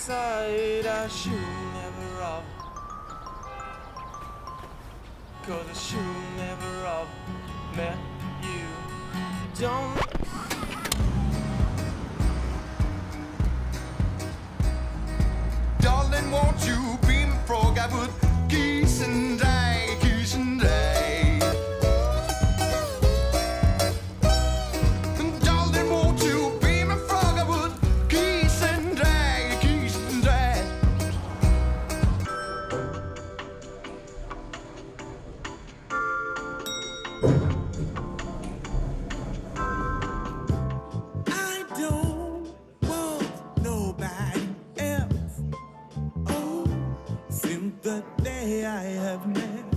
inside I should never have, 'cause I should never have met you. Don't darling, won't you be my frog? I would kiss and die, kiss and die. Darling, won't you be my frog? I would kiss and die, kiss and die. I don't want nobody else. Oh, since the day I have met